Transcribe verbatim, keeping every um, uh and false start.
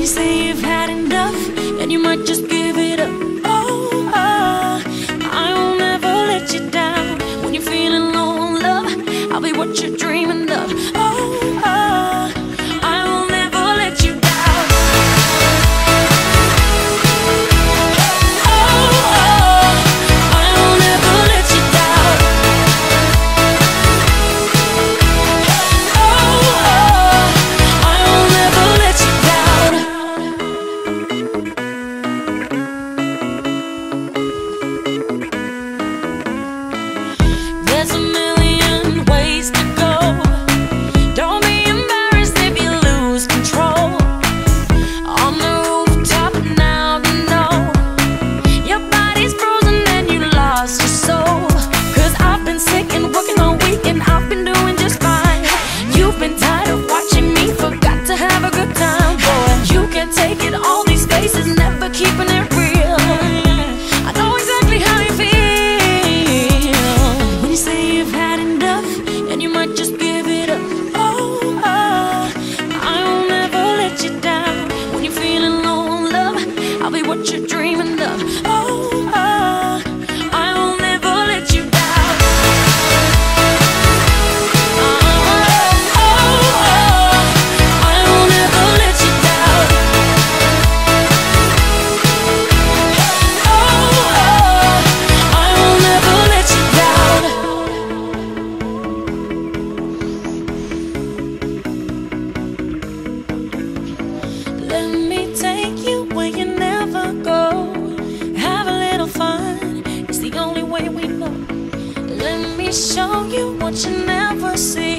you say you've had enough, and you might just give it up. Oh, uh, I won't ever let you down. When you're feeling low on love, I'll be what you're dreaming of. Oh, uh, I will never let you down. Oh, uh, I will never let you down. Oh, uh, I will never let you down. There's a million ways to go. Don't be embarrassed if you lose control. On the rooftop now to know your body's frozen and you lost your soul. Cause I've been sick and working all week and I've been doing just fine. You've been tired of watching me, forgot to have a good time. Boy, you can't take it, all these faces never keeping it real. I know exactly how you feel when you say you've had enough, and you might just give it up. Oh, uh, I won't ever let you down. When you're feeling low on love, I'll be what you're dreaming of. Oh, uh, I will never let you down. Oh, oh, oh, I will never let you down. Oh, uh, I will never let you down. Let me take you where you never go. Have a little fun, it's the only way we know. Let me show you what you never see.